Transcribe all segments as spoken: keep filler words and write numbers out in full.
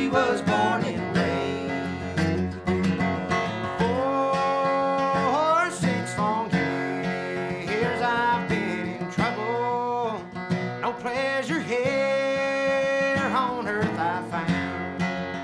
was born and raised. For six long years I've been in trouble. No pleasure here on earth I found.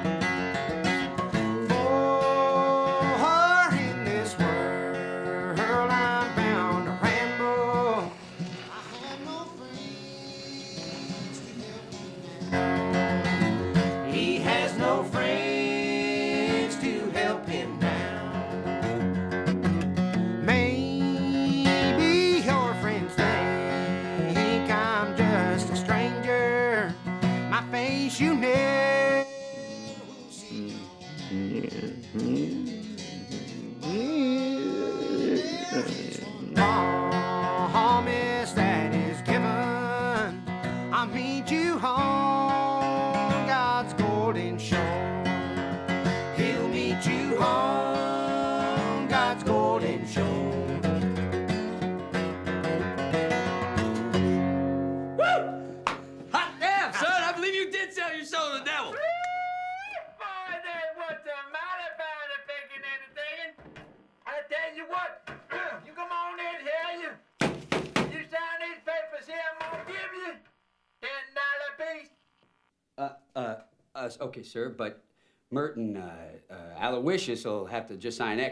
For in this world I'm bound to ramble. I have no friends to help me now. He has no friends to help him now. Maybe your friends think I'm just a stranger. My face you never will see. Promise that is given. I'll meet you on God's golden shore. He'll meet you on God's golden shore. Hot damn, son! I believe you did sell your soul to the devil. Boy, then what's the matter about the picking and the digging? I tell you what, you come on in here, you, you sign these papers here, I'm gonna give you ten dollar piece. Uh, uh, uh, okay, sir, but Merton, uh, uh, Aloysius will have to just sign